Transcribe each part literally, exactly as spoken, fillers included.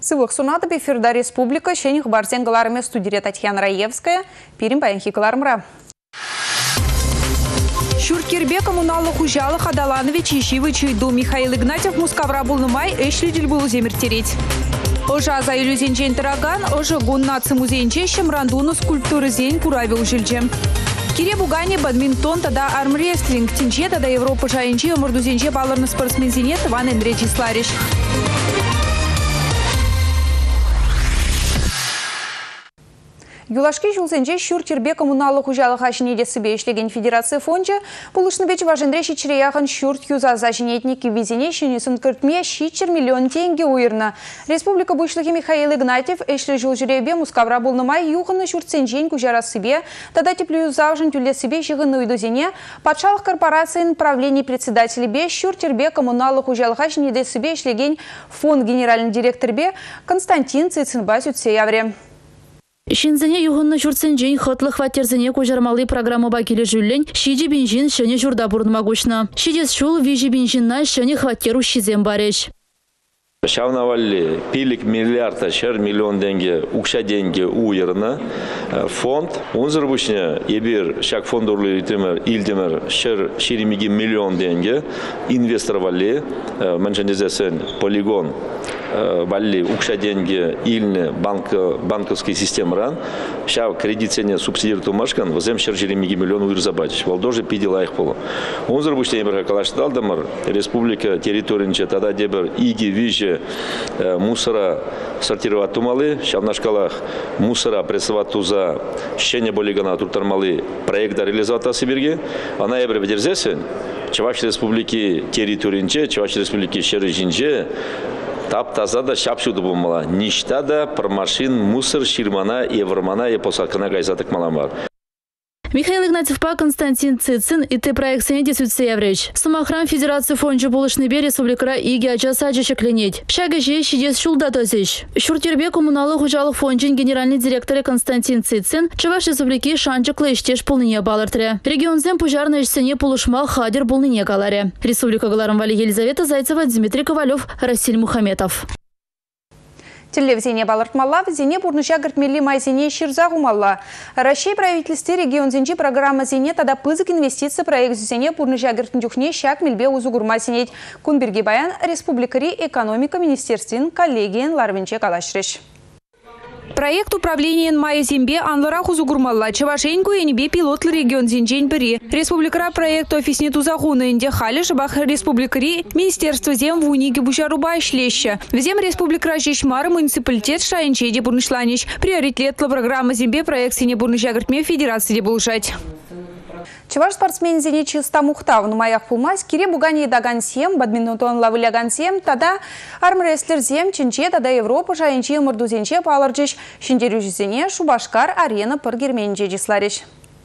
Сывых сунаты биферда республика, щених барзен галарме студия Татьяна Раевская, пирим паянхи галармра. Шуркербе коммуналы хужалы Хадаланович Ищивы чуйду Михаил Игнатьев Мускавра булнымай эшлидель был земертереть. Ожа за иллюзенчен тараган, ожа гуннацы музейнче шамрандуну скульптуры зень куравил жильчем. Кире бугане бадминтон тада армрестлинг тинче тада Европа жайнче омордузенче баларны спортсмензине Тыван Эндрей Числариш. Юлашки жылсенже шуртербе коммуналы хужалы хашинеде себе ишлеген федерация фонча пулышны беч важенре шичерияхан шурт юза зажинетники визине шенесін кіртме шичер миллион тенге уйырна. Республика бушлыхи Михаил Игнатьев эшлі жылжыребе мускавра болнымай юханы шуртсенжен кужара себе, тада теплю завжын тюле себе жығыны уйдузене, патшалық корпорациян правлений председателі бе шуртербе коммуналы хужалы хашинеде себе ишлеген фонд генеральный директор бе Константин Цицинбас утсеявре. Шинзене югынны журтсенжен хытлы хваттерзене кожармалы программа бакеле жүллен шиди бенжин шыне журда бурныма гушна. Шидес шул вижи бенжинна шыне хваттеру шизем бареш. Шавнавали пилик миллиарда шер миллион деньги укша деньги уйырна фонд. Унзыр бушне ебир шак фондурлы илдемер шер ширимиги миллион деньги инвестор вали манжанезесен полигон вали укша деньги ильны банк банковской системы ран. Шав кредитсене субсидир тумашкан возем шер ширимиги миллион уйыр забачь. Валдожи пидела их полу. Унзыр бушне ебир калашталдамар республика территоринче тада дебер иги вижи мусора сортировать тумалы, сейчас на шкалах мусора прессовать туза, щене болигана туртармалы проект реализовать сибирги, а на ебре бедерзесе, Чуваш республики территоринче, Чуваш республики шережинче, тап тазада шапшуду бумала, ништада промашин мусор ширмана и евромана и посадкана гайзаток маламар. Михаил Игнатьев па Константин Цицин и ты проект сенедес утсеявреч. Самохрам Федерации фонча булышны бе республикара иги ача саджа кленеть. Шага же щидес шулда тозищ. Шуртербе коммуналы хужалых фончин генеральный директор Константин Цицин Чуваш республики шанчыклы иштеш полныне балартре. Регионзем пожарной ишсене полушмал хадер полныне галаре. Республика Галармвали Елизавета Зайцева, Дмитрий Ковалев, Расиль Мухаметов. Телевизине балартмалла, в зене бурныча гартмели майзине ширза гумалла. Россия правительстве регион зенчи программа зене тада пызык инвестиция проект зене бурныча гартмдюхне шак мельбе узугурма синеть. Кунберги баян республикари экономика министерствен коллегиен ларвинче калашреш. Проект управления Майя Зембе Анлара Хузугурмалла, Чавашеньку и Небе пилотлы регион Зинджень Бери. Республикара проект офисне Тузахуна Инде Хали Шабах Республикари Министерство зем в Униге Бушаруба Шлеща. В зем Республикара Жишмар муниципалитет Шаинчеде Бурнышланич. Приоритетла программа Зембе проект Сине Бурнышагартме Федерации Булшать. Чуваш спортсмен зенечи стамухтав на маях пулмась, кире бугани даган сем, бадминтон лавыляган сем, тада армрестлер зем, чинче, тада Европа, жайнче, мордузенче, паларджиш, шиндерюжизене, шубашкар, арена, паргерменче, дислариш.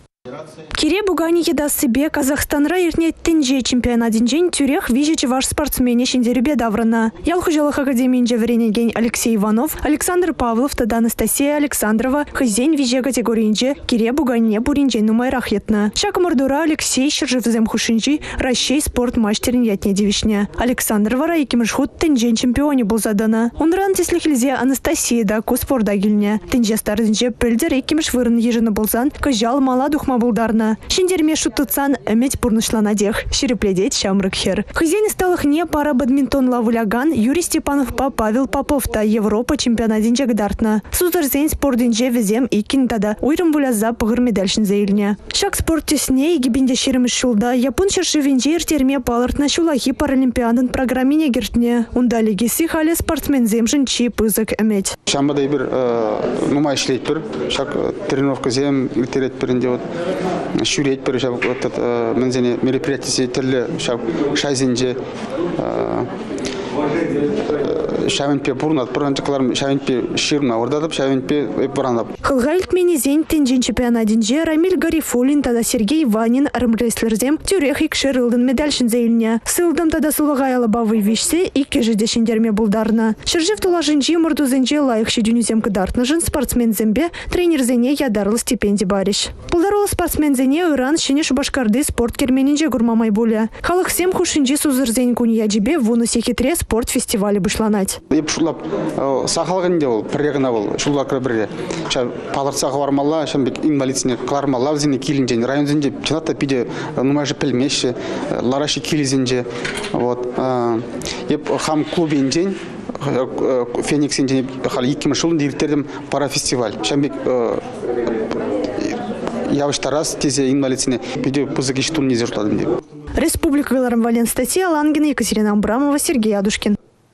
Кире бугани еда себе Казахстанра ирне тенже чемпионат день тюрех вижечи ваш спортсмене шиндерюбе даврана. Ялхужалых академии Вренеген Алексей Иванов, Александр Павлов, тада Анастасия Александрова, хозяин виже категории Кире бугани буринджей нумайрах етна. Шак мордура Алексей Шержевзем Хушинджи, Ращей спорт мастерин ятне девишня. Александрова райки маршрут тенже чемпионе был задана. Он ран теслихлизе Анастасия да ку спорта гильня. Тенже старзинже пельдер рейки маршвырн ежина болзан, кожал мала духма булдарна. Шиндерме шутуцан эметь пурнышлана дех. Шерепледеть шамрыкхер. Хозяин сталых не пара бадминтон лавуляган, Юрий Степанов па Павел Попов та Европа чемпионат динже гдартна. Сузарзень спорт динже везем и кинтада. Уйрым буляза пыгыр медальшин заильня. Шак спорт тесне и гибинде шерем шулда. Япон шершевинже иртерме палартна шулахи паралимпиадан программе негертне. Ундали геси хали спортсмен земжин чи пызык эметь. Шамбада ибир нумай шлейт пир. Шак тренировка зем иртерет пиринде вот. Шурет перешел этот мензене мероприятие терле шав шайзинже шавинпе бурнат пранчаклар шавинпе ширна ордадып шавинпе буранап. Хылгайлт менезен тенжен чемпионатинже Рамиль Гарифулин тада Сергей Ванин армрестлерзем тюрех икшерылдын медальшин зейлня. Сылдым тада сулыгайла бавы вишсе икке жидешендерме булдарна. Шержев тулажинжи мордузенже лайық шедюнюзем кыдартны жын спортсмензембе тренерзене ядарлы стипендий бариш. Булдарылы спортсмензене Иран шене Шубашкарды спорт керменинже гурмамай буля. Халық сем хушинжи сузырзен куньяджибе вуну секитрес спорт фестивале башланать. Еп шулап сахалган дел прегна был шулакра бре. Ша паларцага бармалла, шамбек инвалидсине клармалла зине килинжен районзинде чаната пиде нумаже пелмеше лараши килизинже. Вот. Еп хам клубинжен Феникс инжен хали икки машулун директордем пара фестиваль. Шамбек явыштарас тезе инвалидсине пиде пузыгиштун незерладым деп. Республика Галарам-Вален статья Лангина, Екатерина Абрамова, Сергей Адушкин.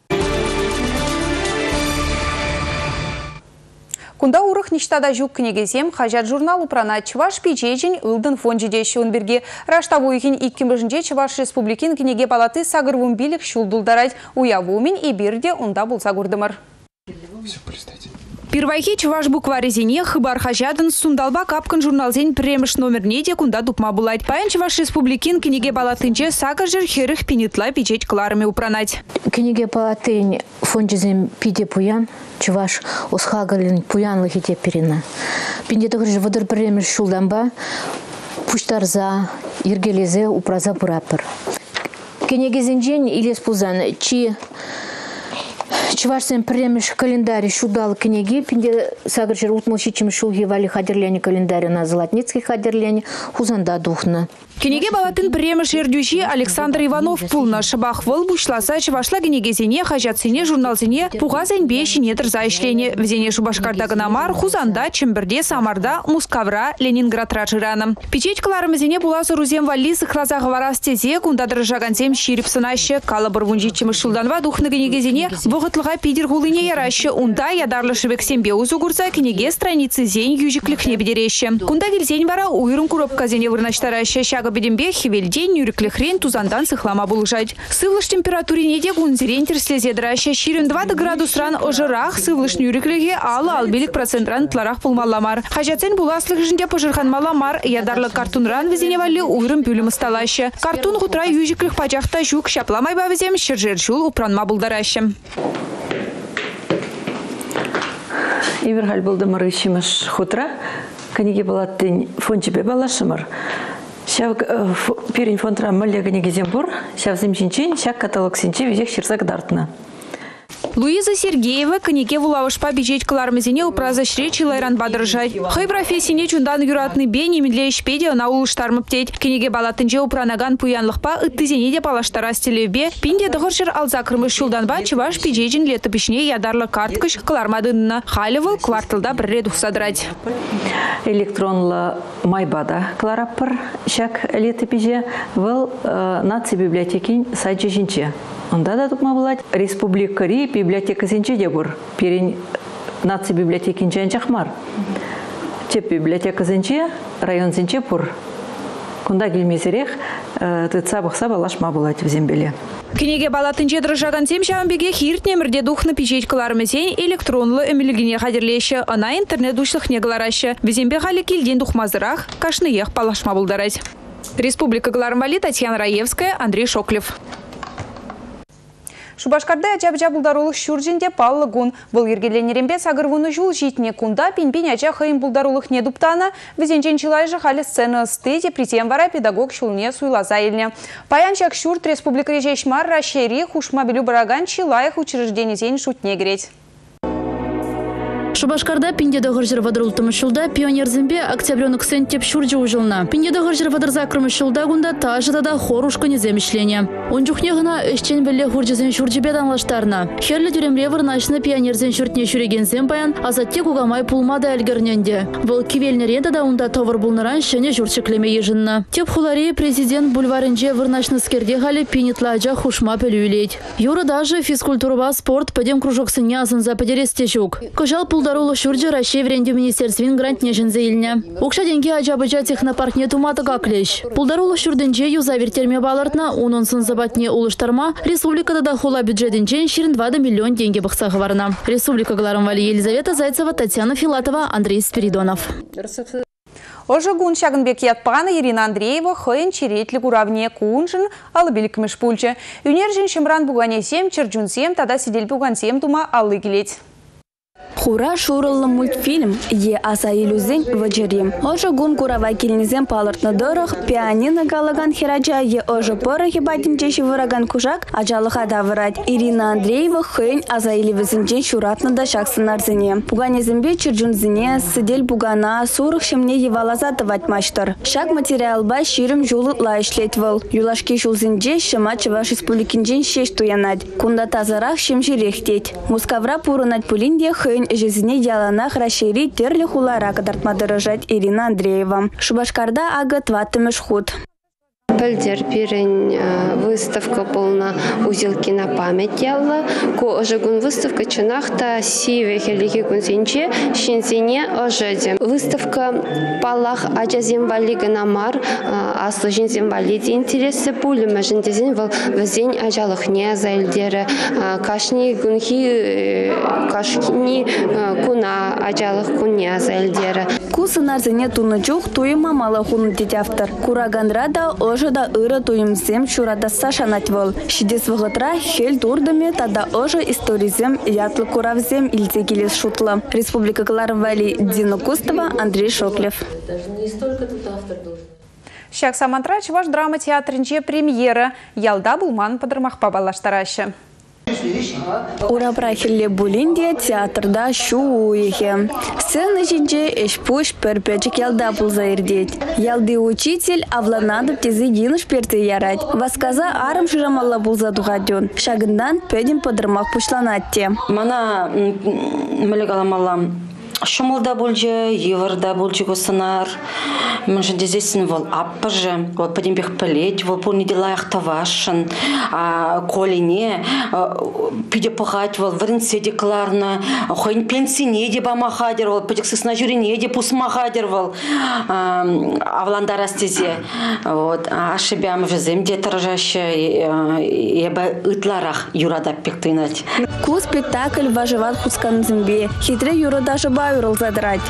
Кунда урых ништада жук книгезем хажат журнал упрана Чуваш пичечень ылдын фонжиде шуынберге. Раштавуйхин иккимбежінде Чуваш республикин книге палаты сагырвун билик шулдулдарать уявумен и бирде унда был сагурдымыр. Первайхи Чуваш букварезине хыбар хажадын сундалба капкан журналзен премыш номерне де кунда дупма булать. Паян Чуваш республикин книге палатынче сагыржыр херых пинитла пичеть кларами упранать. Книге палатын фонжизем пиде пуян. Чуваш осхагалин пуян лыхите перина. Пинде тогрыжы водыр премыш шулдамба пуштарза ергелезе упраза пурапыр. Книге зенжен илес пузан чи Чувашсен премеш календарь шудал книги, пинде сагржер утмолщичим шулги вали хадерляне календарь на Золотницкий хадерляне хузанда духна. Книге балатын премеш ердюши Александр Иванов пулна шабах выл бушласа Чувашла книгезине хажатсине журналзине пугазен бешине трзайшлене взене Шубашкарда намар хузанда Чемберде Самарда Мускавра Ленинград ражирана. Печеть кларымызине буласы рузем вали сыхлаза гварастезе кунда дрожагансем ширипсынаще калабырвунжичим шулданва духны книгезине вогытлыга пидер гулыне яраще унда ядарлы шебексембе узугурса книге страницы зень южиклихне бедереще. Кунда гильзень бара уйрым куропказене вырнаштараще шага бедембе хивельдень юриклихрен тузандан сыхлама булжать. Сывлыш температурине де гунзерен терслезе драще ширин двадцать градус ран ожирах сывлыш юриклиге алы албелик процентран тларах пулмаламар. Хажацен буласлых жинде пожирхан маламар ядарлы картун ран везене вали уйрым пюлем сталаще. Картун гутра южиклих пачахта жук шапламай бавезем шержершул упранма булдараще. Иверхаль булдымыр ишимыш хутра, книги балаттын фончипе балашымыр. Шав пирин фонтра мөлле книги зембур, шав земчинчин, шак каталог синчи везех ширзак дартна. Луиза Сергеева книге вулавышпа бежеть клармезине упраза шречи лайран бадржать. Хай профессине чундан юратный бе немедле шпеде на улыштар птеть. Книге балатынже упранаган пуянлыхпа ыттызене де палаштара стелевбе. Пинде дығыршыр алзакрымыш шулданба Чуваш пижечін летопишне ядарлы карткыш клармадынна. Халевыл кварталда бір ред ухсадрать. Электронлы майбада клараппыр шак летопиже выл наци библиотекин сайджи жинче. Онда да тупма булать республикари библиотека сенче де бур. Перин наци библиотекин чен чахмар. Чеп библиотека сенче, район сенче пур. Кунда гильмезерех тыца бахса балашма булать в зембеле. Книге балатынче дрожаган тем шамбеге хирт немерде духны печеть клармезень электронлы эмилигине хадерлеще, она интернет душлых не глараще. В зембе хали кильден духмазырах, кашныех палашма булдарать. Республика Галарым-Вали, Татьяна Раевская, Андрей Шоклев. Шубашкарда ача булдарулы шуржинде паллы гун. Был ергеленерембе сагырвуны жул житне кунда пинпин ача хайым булдарулых не дуптана. Везенчен чилай же хали сцена стыде притем вара педагог шулне суйлаза елне. Паянчак шурт республика режешмар рашери хушма белю бараган чилаях учреждений зень шутне греть. Шубашкарда пинде догыржыр вадрултымы шулда пионерзембе октябрёнок сентеп шурджи ужылна. Пинде догыржыр вадрзакрымы шулда гунда тажы тада хорушка неземешлене. Ончухне гына эшчен белле хурджизен шурджибе данлаштарна. Херлі тюремле вырнашны пионерзен шуртне шурегензен баян, а затте кугамай пулмада әлгірненде. Выл кивелне ренда унда товар булныран шене журчеклеме ежынна. Теп хулари президент бульварынже вырнашны скерде хали пинитла ажа хушма пелюйлеть. Юра даже физкультурова спорт падем кружок сынязын за падересте жук. Кожал пулдарулы шурджи Рашей вренде министерствин грантне жынзе илне. Укша деньги ажабыжа технопаркне туматыга клещ. Пулдарулы шурденже юза вертерме балартна унон сын забатне улыштарма республикада да хула бюджетинчен ширин два миллион деньги бахсах варна. Республика Галарым-Вали, Елизавета Зайцева, Татьяна Филатова, Андрей Спиридонов. Ожа гун шагынбек ятпаны Ирина Андреева хыйын черетлік уравне кунжын алы билікмеш пульчы. Юнержин шымран бугане сем, черджун сем, тада сидель буган сем тума алы келет. Хура шурылы мультфильм «Е аса илюзен ваджерим». Ожа гун курава килнизен палыртны дырых, пианино галаган хираджа е ожа порохи бадинчеши выраган кужак ажалыха давырать. Ирина Андреева хэнь аса илюзенчен шуратны да шаксынарзене. Пуганезембе чырджунзене сидель бугана сурых шемне евалаза даватмаштыр. Шак материал ба ширим жулытла ишлетвыл. Юлашки жулзенже шыма Чуваш республикинжен шеш туянать. Кунда тазарах шемширехтеть. Мускавра пурынать пулинде хэнь жизни яланах расширить терлі хулара кадартмадырыжать Ирина Андреева. Шубашкарда агат ватымыш худ. Пельдер пирень выставка полна узелки на память ялла. Ко ожегун выставка чунахта сиве хелики кунсинче шинзине ожеде. Выставка палах аджазим валига намар аслы жинзим валиди интересы пули мәжіндезин вал вазень ажалых не зайлдері кашни гунхи кашни куна ажалых куне зайлдері. Кусы нарзине туны жух туйма мала хуны детявтар. Кураганрада ожеда ыры туймсем шурадаса шанатвол. Шидес вғытра хел турдами тада ожа историзем ятлы куравзем илте келес шутлы. Республика Кларвали Дина Кустова, Андрей Шоклев. Шак самантра Чуваш драма театринче премьера ялда булман подырмах пабалаштарашы. Урабра хилле булинде театрда шуухе. Сцена жинже эшпуш перпечик ялда булза ирдеть. Ялды учитель авланадып тези гиныш перте ярать. Васказа арым ширамалла булза дугаден. Шагындан педим подырмак пушланатте. Мана мөлегаламалам. Шумылда бульже, еварда бульже госанар. Мы же здесь вол аппаже, вот подим бег полеть, вол полни дела их тавашен, а колине, пиде пахать, вол варенсе декларно, хойн пенсине де бамахадер, вол подик сысна жюрине де пусмахадер, вол а вландара стезе, вот, а шибям же земде торжаще, и бы итларах юрада пектынать. Ку спектакль важеват хускан зембе, хитре юрада жаба юрал задрать.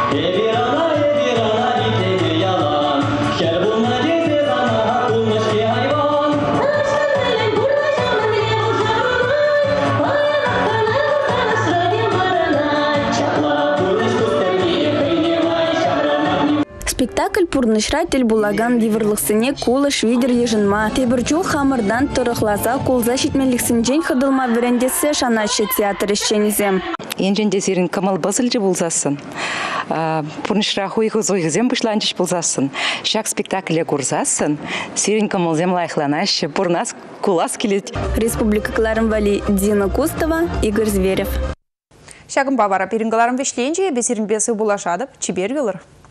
Спектакль пурнышратель булаган диверлықсыне кулы швидер ежинма. Тебірчу хамырдан тұрықласа кулза шетмеліксінжен қыдылма верендесі шанашы театр ішченізем. Енженде зерін камал базылжы болзасын. Пурнышра хуйғы зойғызем бұшланчыш болзасын. Шак спектакле курзасын. Зерін камалзем лайықланашы. Пурнас кулас келет. Республика Кларвали Дина Кустова, Игорь Зверев. Шагым бавара перингаларым вешлейінже бесерін бесі булашадып, чибер велыр.